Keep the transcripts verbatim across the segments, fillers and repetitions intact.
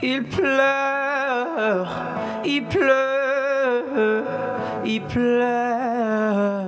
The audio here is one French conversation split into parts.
il pleure, il pleure, il pleure.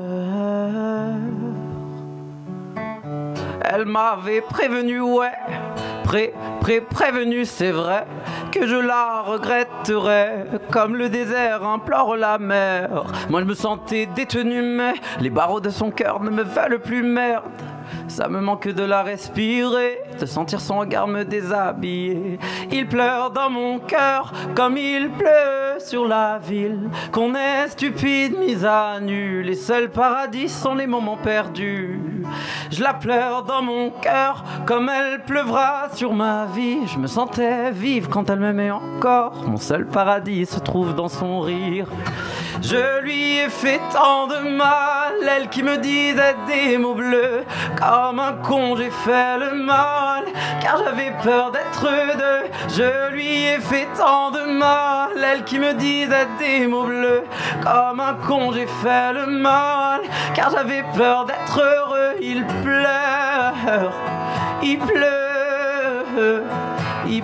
Elle m'avait prévenu, ouais, pré, pré, prévenu, c'est vrai, que je la regretterais, comme le désert implore la mer. Moi je me sentais détenu, mais les barreaux de son cœur ne me veulent plus, merde. Ça me manque de la respirer, de sentir son regard me déshabiller. Il pleure dans mon cœur comme il pleut sur la ville. Qu'on est stupide, mise à nu. Les seuls paradis sont les moments perdus. Je la pleure dans mon cœur comme elle pleuvra sur ma vie. Je me sentais vive quand elle m'aimait encore. Mon seul paradis se trouve dans son rire. Je lui ai fait tant de mal, elle qui me disait des mots bleus. Comme un con j'ai fait le mal, car j'avais peur d'être deux. Je lui ai fait tant de mal, elle qui me disait des mots bleus. Comme un con j'ai fait le mal, car j'avais peur d'être heureux. Il pleure, il pleure, il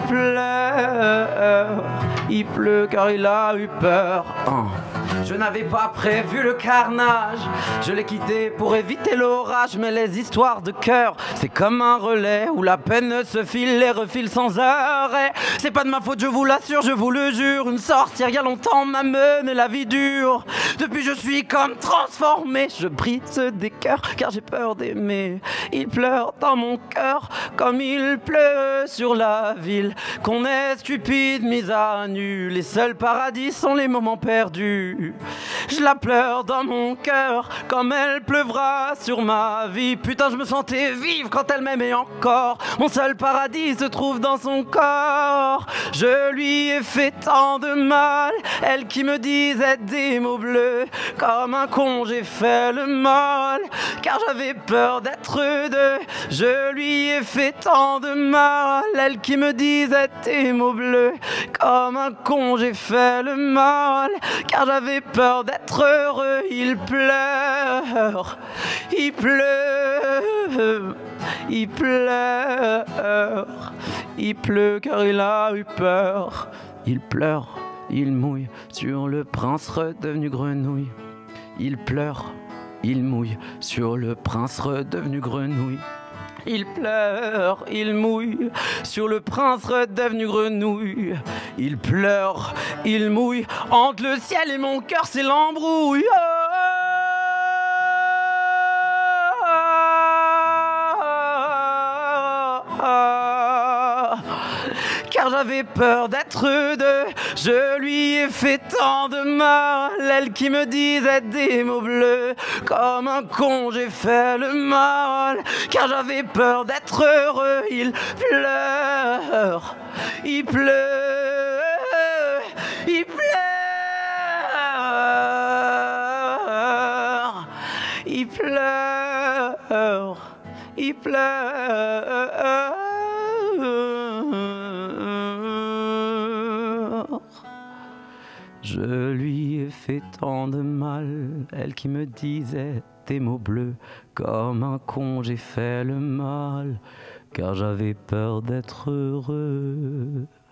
pleure, il pleut car il a eu peur. Oh. Je n'avais pas prévu le carnage, je l'ai quitté pour éviter l'orage. Mais les histoires de cœur, c'est comme un relais où la peine se file et refile sans arrêt. C'est pas de ma faute, je vous l'assure, je vous le jure. Une sortie il y a longtemps m'a mené la vie dure. Depuis je suis comme transformé, je brise des cœurs car j'ai peur d'aimer. Il pleure dans mon cœur comme il pleut sur la ville. Qu'on est stupide, mise à nu. Les seuls paradis sont les moments perdus. Je la pleure dans mon cœur comme elle pleuvra sur ma vie. Putain, je me sentais vive quand elle m'aimait encore. Mon seul paradis se trouve dans son corps. Je lui ai fait tant de mal, elle qui me disait des mots bleus. Comme un con j'ai fait le mal, car j'avais peur d'être deux. Je lui ai fait tant de mal, elle qui me disait des mots bleus. Comme un con j'ai fait le mal, car j'avais peur d'être heureux. Il pleure, il pleure, il pleure, il pleut car il a eu peur. Il pleure, il mouille sur le prince redevenu grenouille. Il pleure, il mouille sur le prince redevenu grenouille. Il pleure, il mouille sur le prince redevenu grenouille. Il pleure, il mouille entre le ciel et mon cœur, c'est l'embrouille. Oh, oh, oh, car j'avais peur d'être deux. Je lui ai fait tant de mal, elle qui me disait des mots bleus. Comme un con j'ai fait le mal, car j'avais peur d'être heureux. Il pleure, il pleure, il pleure, il pleure, il pleure. Je lui ai fait tant de mal, elle qui me disait des mots bleus. Comme un con j'ai fait le mal, car j'avais peur d'être heureux.